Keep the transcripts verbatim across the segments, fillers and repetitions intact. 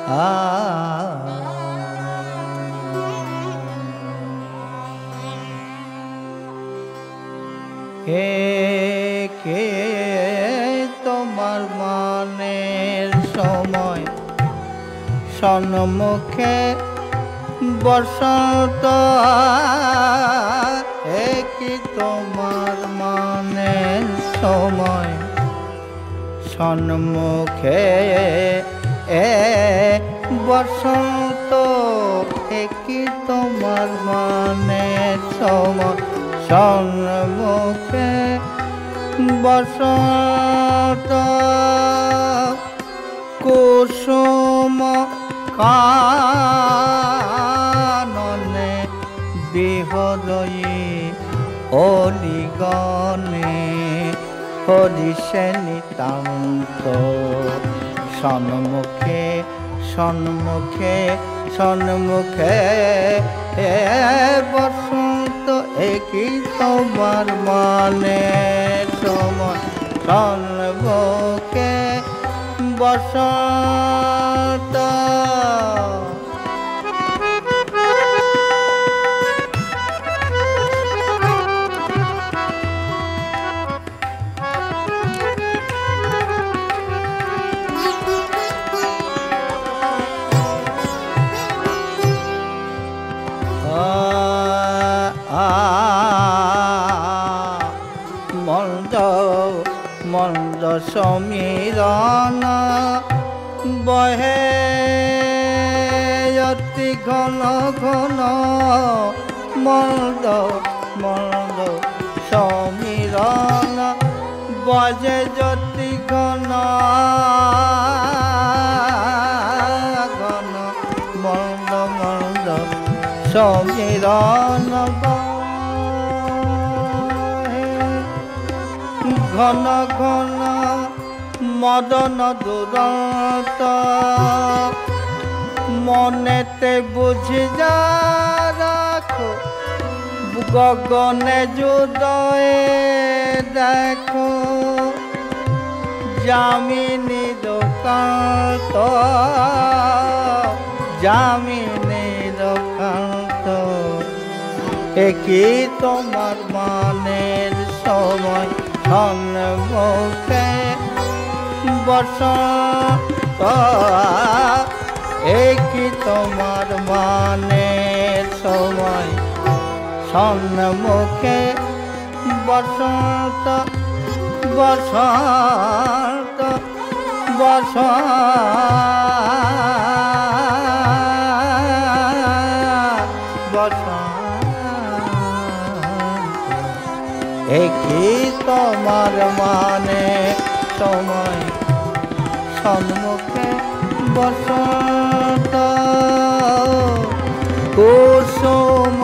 একে তোমার মনের সময় সন্মুখে বসন্ত একি তোমার মনের সময় সন্মুখে এ বসন্ত একি তোমার মনের সময় সন্মুখে বসন্ত কুসুম কাননে বিহরয়ে অলিগনে হরিষে নিতান্ত সন্মুখে সন্মুখে সন্মুখে এ বসন্ত একি তোমার মনের সময় সন্মুখে বসন্ত মন্দ মন্দ সমীরণ বহে অতি ঘন ঘন মন্দ মন্দ সমীরণ বজে জ্যোতি ঘন ঘন মন্দ মন্দ সমীরণ ঘন ঘন মদন দুরন্ত মনেতে বুঝি যা রাখো গগনে যুদয়ে দেখো যামিনী দোকান্ত যামিনী দোকান্ত একি তোমার মনের সময় সন্মুখে বসন্ত একি তোমার মনের সময় সন্মুখে বসন্ত বসন্ত বসন্ত একি তোমার মানে সময় সন্মুখে বসন্ত কুসুম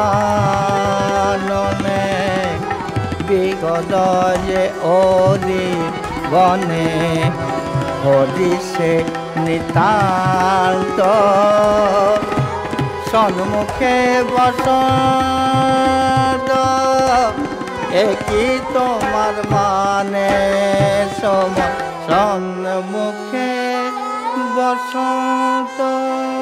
কাননে বিগত যে ওরি বনে হরিষে নিতান্ত সন্মুখে বসন্ত একি তোমার মানে সময় সন্মুখে বসন্ত।